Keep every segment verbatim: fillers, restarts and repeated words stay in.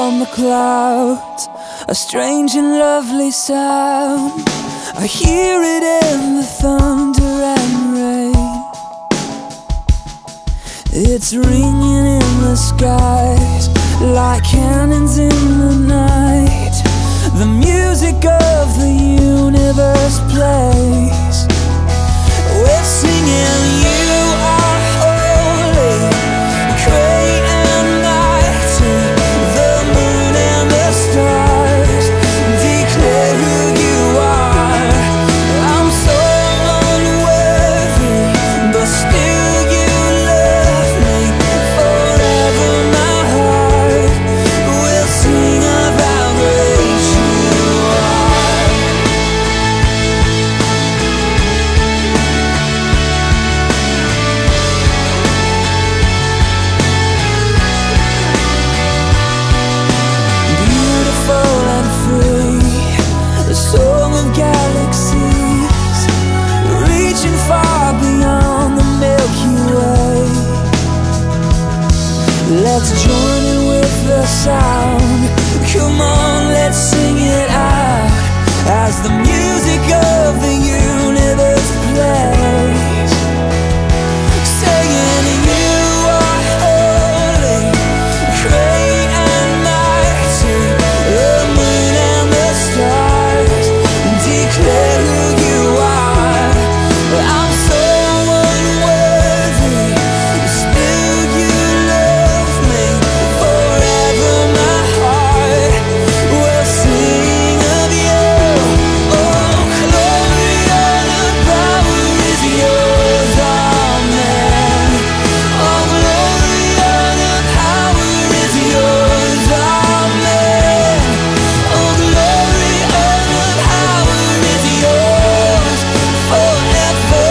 on the clouds, a strange and lovely sound. I hear it in the thunder and rain. It's ringing in the skies like cannons in the night. The music of the universe plays. We're singing, you are holy, great and mighty. The moon and the stars declare who you are. I'm so unworthy, but still you love me forever. My heart will sing of how great you are. Beautiful and free, the song of galaxies, reaching far beyond the Milky Way. Let's join in with the sound. Come on, let's sing it out as the music of the universe plays. Saying, you are holy, great and mighty. The moon and the stars declare who you are. I'm so unworthy, still you love me forever. My heart will sing of you. Oh, glory, honor, power is yours, amen. Oh, glory, honor, power is yours, amen. Oh, glory, honor, power is yours forever,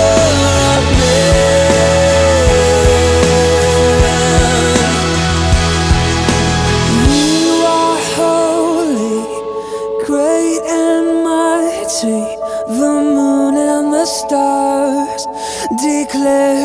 amen. You are holy, great and mighty. The moon and the stars declare